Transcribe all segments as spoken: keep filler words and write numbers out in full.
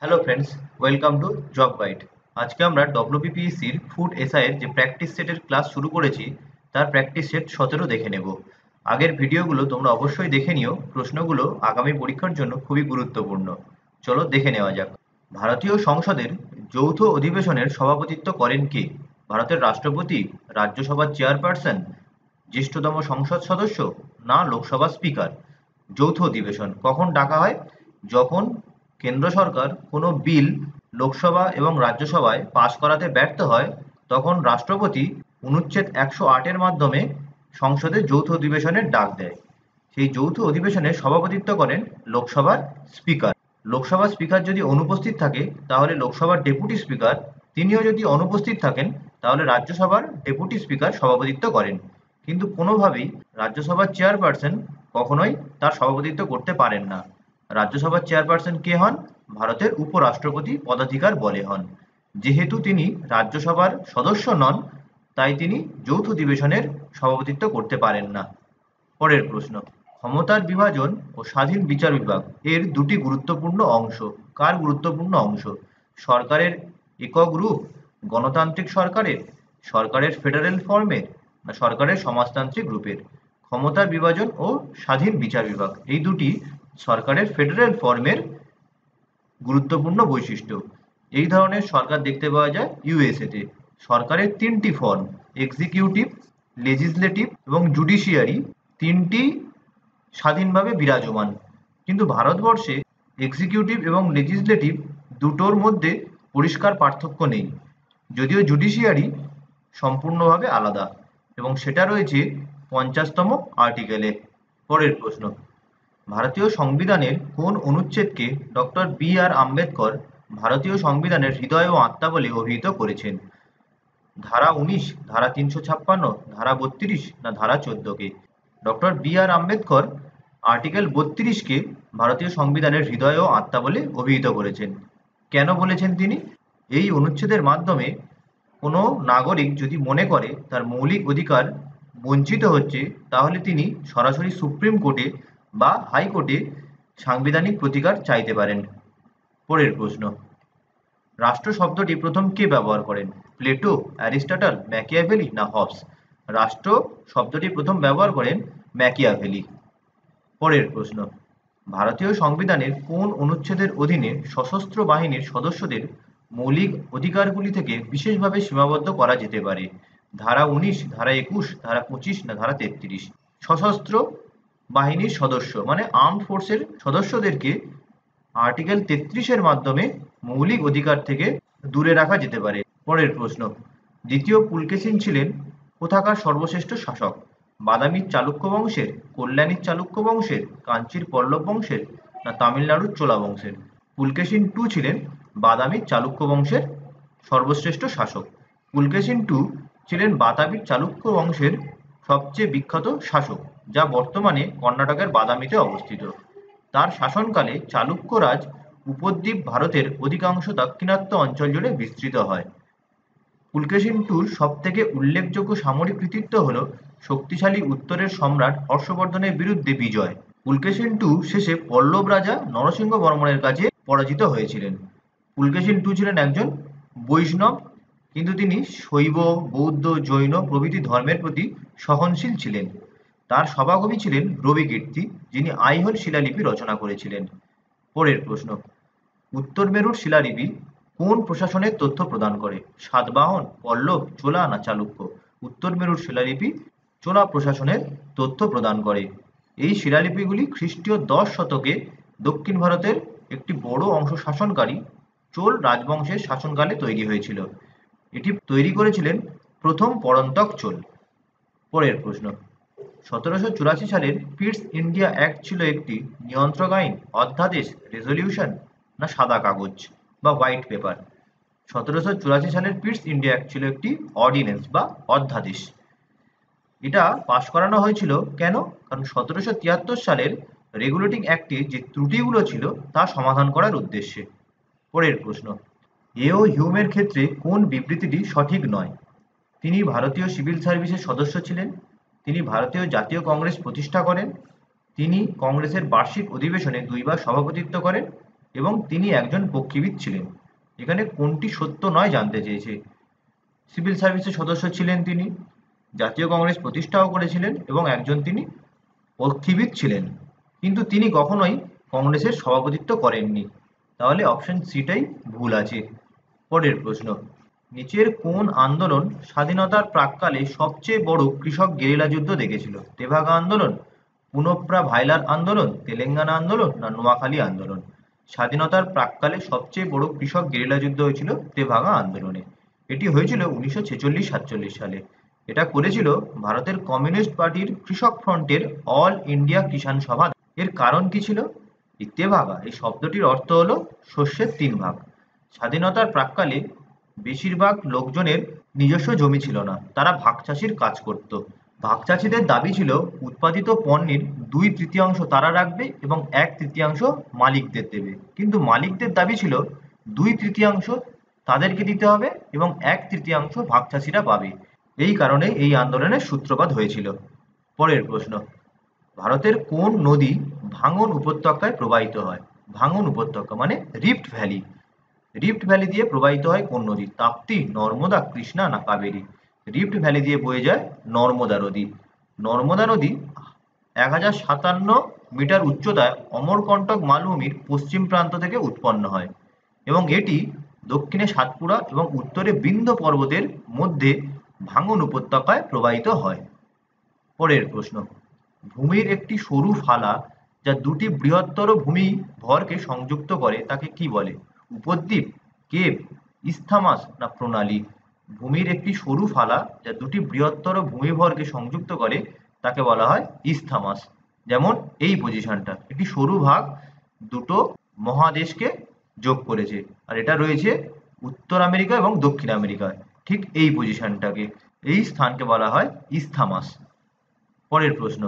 Hello friends, welcome to job guide. আজকে আমরা ডব্লিউবিপিএসসির food SI এর যে প্র্যাকটিস সেটের ক্লাস শুরু করেছি তার প্র্যাকটিস সেট সতেরো দেখে নেব। আগের ভিডিওগুলো তোমরা অবশ্যই দেখে নিও, প্রশ্নগুলো আগামী পরীক্ষার জন্য খুবই গুরুত্বপূর্ণ। চলো দেখে নেওয়া যাক। ভারতীয় সংসদের যৌথ অধিবেশনের সভাপতিত্ব করেন কে? ভারতের রাষ্ট্রপতি, রাজ্যসভার চেয়ারপারসন, জ্যেষ্ঠতম সংসদ সদস্য, না লোকসভা স্পিকার? যৌথ অধিবেশন কখন ডাকা হয়? যখন কেন্দ্র সরকার কোনো বিল লোকসভা এবং রাজ্যসভায় পাশ করাতে ব্যর্থ হয়, তখন রাষ্ট্রপতি অনুচ্ছেদ একশো আটের মাধ্যমে সংসদে যৌথ অধিবেশনের ডাক দেয়। সেই যৌথ অধিবেশনে সভাপতিত্ব করেন লোকসভার স্পিকার। লোকসভার স্পিকার যদি অনুপস্থিত থাকে তাহলে লোকসভার ডেপুটি স্পিকার, তিনিও যদি অনুপস্থিত থাকেন তাহলে রাজ্যসভার ডেপুটি স্পিকার সভাপতিত্ব করেন। কিন্তু কোনোভাবেই রাজ্যসভার চেয়ারপারসন কখনোই তার সভাপতিত্ব করতে পারেন না। রাজ্যসভার চেয়ারপারসন কে হন? ভারতের উপরাষ্ট্রপতি পদাধিকার বলে হন। যেহেতু তিনি রাজ্যসভার সদস্য নন, তাই তিনি যৌথ অধিবেশনের সভাপতিত্ব করতে পারেন না। পরের প্রশ্ন, ক্ষমতার বিভাজন ও স্বাধীন বিচার বিভাগ এর দুটি গুরুত্বপূর্ণ অংশ। কার গুরুত্বপূর্ণ অংশ? সরকারের একক রূপ, গণতান্ত্রিক সরকারের, সরকারের ফেডারেল ফর্মের, না সরকারের সমাজতান্ত্রিক রূপের? ক্ষমতার বিভাজন ও স্বাধীন বিচার বিভাগ এই দুটি সরকারের ফেডারেল ফর্মের গুরুত্বপূর্ণ বৈশিষ্ট্য। এই ধরনের সরকার দেখতে পাওয়া যায় ইউএসএ তে। সরকারের তিনটি ফর্ম, এক্সিকিউটিভ, লেজিসলেটিভ এবং জুডিশিয়ারি, তিনটি স্বাধীনভাবে বিরাজমান। কিন্তু ভারতবর্ষে এক্সিকিউটিভ এবং লেজিসলেটিভ দুটোর মধ্যে পরিষ্কার পার্থক্য নেই, যদিও জুডিশিয়ারি সম্পূর্ণভাবে আলাদা এবং সেটা রয়েছে পঞ্চাশতম আর্টিকেলে। পরের প্রশ্ন, ভারতীয় সংবিধানের কোন অনুচ্ছেদকে ডক্টর বি আর আম্বেদকর ভারতীয় সংবিধানের হৃদয় ও আত্মা বলে অভিহিত করেছেন? ধারা উনিশ, ধারা তিনশো ছাপ্পান্ন, ধারা বত্রিশ, না ধারা চোদ্দ কে? Doctor B R Ambedkar article বত্রিশকে ভারতীয় সংবিধানের হৃদয় ও আত্মা বলে অভিহিত করেছেন। কেন বলেছেন তিনি? এই অনুচ্ছেদের মাধ্যমে কোনো নাগরিক যদি মনে করে তার মৌলিক অধিকার বঞ্চিত হচ্ছে, তাহলে তিনি সরাসরি সুপ্রিম কোর্টে বা হাইকোর্টে সাংবিধানিক প্রতিকার চাইতে পারেন। পরের প্রশ্ন, রাষ্ট্র শব্দটি প্রথম কে ব্যবহার করেন? প্লেটো, অ্যারিস্টটল, ম্যাকিয়াভেলি, না হবস? রাষ্ট্র শব্দটি প্রথম ব্যবহার করেন ম্যাকিয়াভেলি। পরের প্রশ্ন, ভারতীয় সংবিধানের কোন অনুচ্ছেদের অধীনে সশস্ত্র বাহিনীর সদস্যদের মৌলিক অধিকারগুলি থেকে বিশেষভাবে সীমাবদ্ধ করা যেতে পারে? ধারা উনিশ, ধারা একুশ, ধারা পঁচিশ, না ধারা তেত্রিশ? সশস্ত্র বাহিনীর সদস্য মানে আর্মড ফোর্সের সদস্যদেরকে আর্টিকেল তেত্রিশের মাধ্যমে মৌলিক অধিকার থেকে দূরে রাখা যেতে পারে। পরের প্রশ্ন, দ্বিতীয় পুলকেশিন ছিলেন কোথাকার সর্বশ্রেষ্ঠ শাসক? বাদামীর চালুক্য বংশের, কল্যাণীর চালুক্য বংশের, কাঞ্চির পল্লব বংশের, না তামিলনাড়ুর চোলা বংশের? পুলকেশিন টু ছিলেন বাদামীর চালুক্য বংশের সর্বশ্রেষ্ঠ শাসক। পুলকেশিন টু ছিলেন বাদামীর চালুক্য বংশের সবচেয়ে বিখ্যাত শাসক, যা বর্তমানে কর্ণাটকের বাদামীতে অবস্থিত। তার শাসনকালে চালুক্য রাজ উপদ্বীপ ভারতের অধিকাংশ দাক্ষিণাত্য অঞ্চল জুড়ে বিস্তৃত হয়। পুলকেশিন টুর সবথেকে উল্লেখযোগ্য সামরিক কৃতিত্ব হল শক্তিশালী উত্তরের সম্রাট হর্ষবর্ধনের বিরুদ্ধে বিজয়। পুলকেশিন টু শেষে পল্লব রাজা নরসিংহ বর্মনের কাছে পরাজিত হয়েছিলেন। পুলকেশিন টু ছিলেন একজন বৈষ্ণব, কিন্তু তিনি শৈব, বৌদ্ধ, জৈন প্রভৃতি ধর্মের প্রতি সহনশীল ছিলেন। তার সভাকবি ছিলেন রবিকীর্তি, যিনি আইহোল শিলালিপি রচনা করেছিলেন। পরের প্রশ্ন, উত্তর মেরুর শিলালিপি কোন প্রশাসনের তথ্য প্রদান করে? সাতবাহন, পল্লব, চোলা, না চালুক্য? উত্তর মেরুর শিলালিপি চোলা প্রশাসনের তথ্য প্রদান করে। এই শিলালিপিগুলি খ্রিস্টীয় দশ শতকে দক্ষিণ ভারতের একটি বড় অংশ শাসনকারী চোল রাজবংশের শাসনকালে তৈরি হয়েছিল। এটি তৈরি করেছিলেন প্রথম পরন্তক চোল। পরের প্রশ্ন, সতেরোশো চুরাশি সালের পিটস ইন্ডিয়া অ্যাক্ট ছিল একটি নিয়ন্ত্রক আইন, অধ্যাদেশ, রেজলিউশন, না সাদা কাগজ বা হোয়াইট পেপার? সতেরোশো চুরাশি সালের পিটস ইন্ডিয়া অ্যাক্ট ছিল একটি অর্ডিন্যান্স বা অধ্যাদেশ। এটা পাশ করানো হয়েছিল কেন? কারণ সতেরোশো তিয়াত্তর সালের রেগুলেটিং অ্যাক্টে যে ত্রুটিগুলো ছিল তা সমাধান করার উদ্দেশ্যে। পরের প্রশ্ন, এও হিউমের ক্ষেত্রে কোন বিবৃতিটি সঠিক নয়? তিনি ভারতীয় সিভিল সার্ভিসের সদস্য ছিলেন, তিনি ভারতীয় জাতীয় কংগ্রেস প্রতিষ্ঠা করেন, তিনি কংগ্রেসের বার্ষিক অধিবেশনে দুইবার সভাপতিত্ব করেন, এবং তিনি একজন পক্ষীবিদ ছিলেন। এখানে কোনটি সত্য নয় জানতে চেয়েছে। সিভিল সার্ভিসের সদস্য ছিলেন তিনি, জাতীয় কংগ্রেস প্রতিষ্ঠাও করেছিলেন এবং একজন তিনি পক্ষীবিদ ছিলেন, কিন্তু তিনি কখনোই কংগ্রেসের সভাপতিত্ব করেননি। তাহলে অপশন সিটাই ভুল আছে। পরের প্রশ্ন, নিচের কোন আন্দোলন স্বাধীনতার প্রাক্কালে সবচেয়ে বড় কৃষক গেরিলা যুদ্ধ দেখেছিল? তেভাগা আন্দোলন, পুনপ্রা ভাইলার আন্দোলন, তেলেঙ্গানা আন্দোলন না নোয়াখালী আন্দোলন? স্বাধীনতার প্রাক্কালে সবচেয়ে বড় কৃষক গেরিলা যুদ্ধ হয়েছিল তেভাগা আন্দোলনে। এটি হয়েছিল উনিশশো ছেচল্লিশ সাতচল্লিশ সালে। এটা করেছিল ভারতের কমিউনিস্ট পার্টির কৃষক ফ্রন্টের অল ইন্ডিয়া কিষাণ সভা। এর কারণ কি ছিল? এই তেভাগা এই শব্দটির অর্থ হলো শস্যের তিন ভাগ। স্বাধীনতার প্রাক্কালে বেশিরভাগ লোকজনের নিজস্ব জমি ছিল না, তারা ভাগ চাষির কাজ করত। ভাগ চাষিদের দাবি ছিল উৎপাদিত পণ্যের দুই তৃতীয়াংশ তারা রাখবে এবং এক তৃতীয়াংশ মালিকদের দেবে, কিন্তু মালিকদের দাবি ছিল দুই তৃতীয়াংশ তাদেরকে দিতে হবে এবং এক তৃতীয়াংশ ভাগ চাষিরা পাবে। এই কারণে এই আন্দোলনের সূত্রপাত হয়েছিল। পরের প্রশ্ন, ভারতের কোন নদী ভাঙন উপত্যকায় প্রবাহিত হয়? ভাঙন উপত্যকা মানে রিফট ভ্যালি। রিফট ভ্যালি দিয়ে প্রবাহিত হয় কোন নদী? তাপ্তি, নর্মদা, কৃষ্ণা না কাবেরী? রিফট ভ্যালি দিয়ে বয়ে যায় নর্মদা নদী। নর্মদা নদী এক হাজার সাতান্ন মিটার উচ্চতায় অমরকণ্টক মালভূমির পশ্চিম প্রান্ত থেকে উৎপন্ন হয় এবং এটি দক্ষিণে সাতপুরা এবং উত্তরে বিন্ধ্য পর্বতের মধ্যে ভাঙন উপত্যকায় প্রবাহিত হয়। পরের প্রশ্ন, ভূমির একটি সরু ফালা যা দুটি বৃহত্তর ভূমি ভরকে সংযুক্ত করে তাকে কি বলে? উপদ্বীপ, কেভ, ইসথামাস না প্রণালী? ভূমির একটি সরু ফালা যা দুটি বৃহত্তর ভূমিভরকে সংযুক্ত করে তাকে বলা হয় ইসথামাস। যেমন এই পজিশনটা, একটি সরু ভাগ দুটো মহাদেশকে যোগ করেছে, আর এটা রয়েছে উত্তর আমেরিকা এবং দক্ষিণ আমেরিকায়। ঠিক এই পজিশনটাকে, এই স্থানকে বলা হয় ইসথামাস। পরের প্রশ্ন,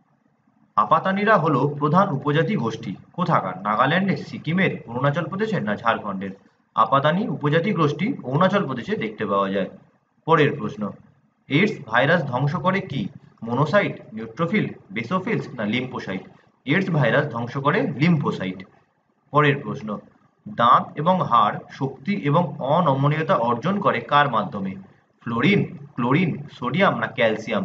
আপাতানিরা হলো প্রধান উপজাতি গোষ্ঠী কোথাকার? নাগাল্যান্ডের, সিকিমের, অরুণাচল প্রদেশের না ঝাড়খণ্ডের? আপাতানি উপজাতি গোষ্ঠী অরুণাচল প্রদেশে দেখতে পাওয়া যায়। পরের প্রশ্ন, এইডস ভাইরাস ধ্বংস করে কি? মোনোসাইট, নিউট্রোফিল, বেসোফিলস না লিম্ফোসাইট? এইডস ভাইরাস ধ্বংস করে লিম্ফোসাইট। পরের প্রশ্ন, দাঁত এবং হাড় শক্তি এবং অনমনীয়তা অর্জন করে কার মাধ্যমে? ফ্লোরিন, ক্লোরিন, সোডিয়াম না ক্যালসিয়াম?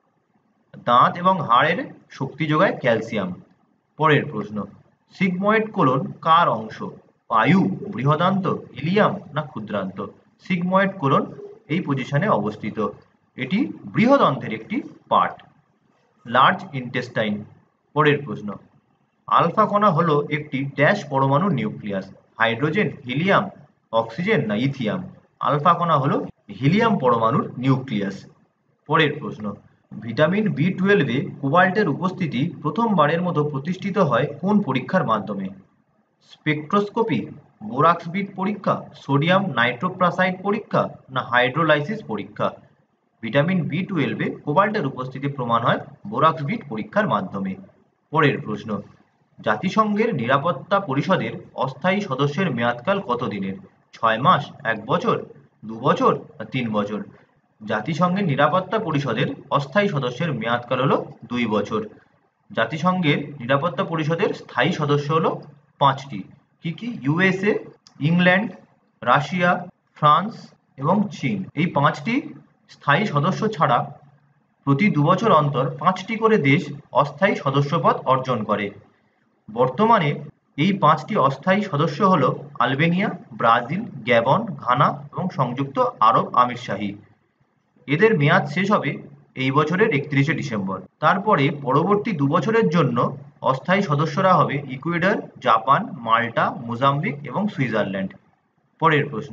দাঁত এবং হাড়ের শক্তি যোগায় ক্যালসিয়াম। পরের প্রশ্ন, সিগময়েড কোলন কার অংশ? পায়ু, বৃহদান্ত, ইলিয়াম না ক্ষুদ্রান্ত? সিগময়েড কোলন এই পজিশনে অবস্থিত, এটি বৃহদন্তের একটি পার্ট। Large intestine. পরের প্রশ্ন, আলফা কণা হলো একটি ড্যাশ পরমাণু নিউক্লিয়াস? হাইড্রোজেন, হিলিয়াম, অক্সিজেন না ইথিয়াম? আলফা কণা হলো হিলিয়াম পরমাণুর নিউক্লিয়াস। পরের প্রশ্ন, ভিটামিন বি টুয়েলভে কোবাল্টের উপস্থিতি প্রথমবারের মতো প্রতিষ্ঠিত হয় কোন পরীক্ষার মাধ্যমে? স্পেকট্রোস্কোপি, বোরাক্স বিট পরীক্ষা, সোডিয়াম নাইট্রোপ্রাসাইড পরীক্ষা না হাইড্রোলাইসিস পরীক্ষা? ভিটামিন বি টুয়েলভে কোবাল্টের উপস্থিতি প্রমাণ হয় বোরাক্স বিট পরীক্ষার মাধ্যমে। পরের প্রশ্ন, জাতিসংঘের নিরাপত্তা পরিষদের অস্থায়ী সদস্যের মেয়াদকাল কত দিনের? ছয় মাস, এক বছর, দু বছর না তিন বছর? জাতিসংঘের নিরাপত্তা পরিষদের অস্থায়ী সদস্যের মেয়াদকাল হলো দুই বছর। জাতিসংঘের নিরাপত্তা পরিষদের স্থায়ী সদস্য হলো পাঁচটি। কি কি? ইউএসএ, ইংল্যান্ড, রাশিয়া, ফ্রান্স এবং চীন। এই পাঁচটি স্থায়ী সদস্য ছাড়া প্রতি দু বছর অন্তর পাঁচটি করে দেশ অস্থায়ী সদস্যপদ অর্জন করে। বর্তমানে এই পাঁচটি অস্থায়ী সদস্য হল আলবেনিয়া, ব্রাজিল, গ্যাবন, ঘানা এবং সংযুক্ত আরব আমিরশাহী। এদের মেয়াদ শেষ হবে এই বছরের একত্রিশে ডিসেম্বর। তারপরে পরবর্তী দু বছরের জন্য অস্থায়ী সদস্যরা হবে ইকুয়েডর, জাপান, মাল্টা, মোজাম্বিক এবং সুইজারল্যান্ড। পরের প্রশ্ন,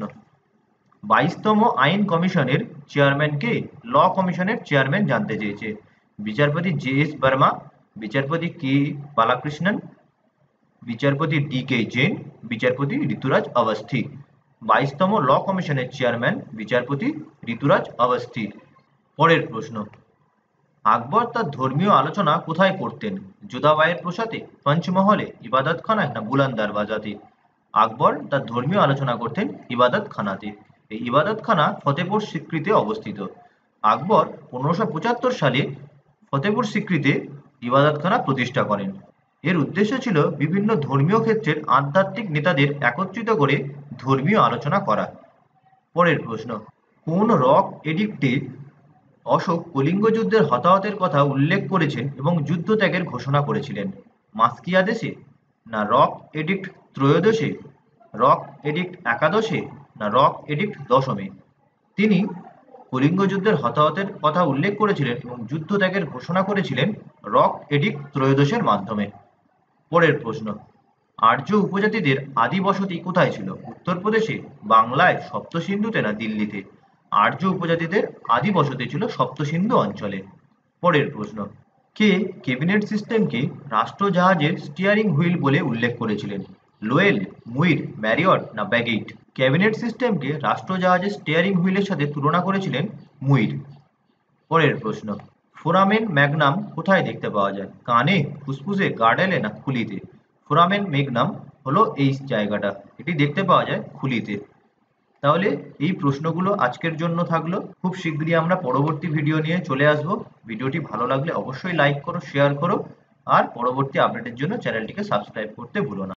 বাইশতম আইন কমিশনের চেয়ারম্যান কে? ল কমিশনের চেয়ারম্যান জানতে চেয়েছে। বিচারপতি জে এস বর্মা, বিচারপতি কে বালাকৃষ্ণন, বিচারপতি ডি কে জৈন, বিচারপতি ঋতুরাজ অবস্থি। বাইশতম ল কমিশনের চেয়ারম্যান বিচারপতি ঋতুরাজ অবস্থি। পরের প্রশ্ন, আকবর তার ধর্মীয় আলোচনা কোথায় করতেন? যোধাবাইয়ের প্রসাদে, পঞ্চমহলে, ইবাদতখানায় না বুলন্দ দরওয়াজাতে? আকবর তার ধর্মীয় আলোচনা করতেন ইবাদতখানাতে। এই ইবাদতখানা ফতেপুর সিক্রিতে অবস্থিত। আকবর পনেরোশো পঁচাত্তর সালে ফতেপুর সিক্রিতে ইবাদতখানা প্রতিষ্ঠা করেন। এর উদ্দেশ্য ছিল বিভিন্ন ধর্মীয় ক্ষেত্রের আধ্যাত্মিক নেতাদের একত্রিত করে ধর্মীয় আলোচনা করা। পরের প্রশ্ন, কোন রক এডিক্টে অশোক কলিঙ্গ যুদ্ধের হতাহতের কথা উল্লেখ করেছেন এবং যুদ্ধ ত্যাগের ঘোষণা করেছিলেন? মাস্কিয়াদেশে, না রক এডিক্ট ত্রয়োদশে, রক এডিক্ট একাদশে, না রক এডিক্ট দশমে? তিনি কলিঙ্গ যুদ্ধের হতাহতের কথা উল্লেখ করেছিলেন এবং যুদ্ধ ত্যাগের ঘোষণা করেছিলেন রক এডিক্ট ত্রয়োদশের মাধ্যমে। পরের প্রশ্ন, আর্য উপজাতিদের আদি বসতি কোথায় ছিল? উত্তরপ্রদেশে, বাংলায়, সপ্তসিন্ধুতে, না দিল্লিতে? আর্য উপজাতিদের আদি বসতি ছিল সপ্তসিন্ধু অঞ্চলে। পরের প্রশ্ন, কে ক্যাবিনেট সিস্টেমকে রাষ্ট্রজাহাজের স্টিয়ারিং হুইল বলে উল্লেখ করেছিলেন? লোয়েল, মুইর, ম্যারিয়ট, না ব্যাগেইট? ক্যাবিনেট সিস্টেমকে রাষ্ট্রজাহাজের স্টিয়ারিং হুইলের সাথে তুলনা করেছিলেন মুইর। পরের প্রশ্ন, ফোরামেন ম্যাগনাম কোথায় দেখতে পাওয়া যায়? কানে, ফুসফুসে, গার্ডেলে, না খুলিতে? ফোরামেন ম্যাগনাম হলো এই জায়গাটা, এটি দেখতে পাওয়া যায় খুলিতে। তাহলে এই প্রশ্নগুলো আজকের জন্য থাকলো। খুব শীঘ্রই আমরা পরবর্তী ভিডিও নিয়ে চলে আসব। ভিডিওটি ভালো লাগলে অবশ্যই লাইক করো, শেয়ার করো, আর পরবর্তী আপডেটের জন্য চ্যানেলটিকে সাবস্ক্রাইব করতে ভুলো না।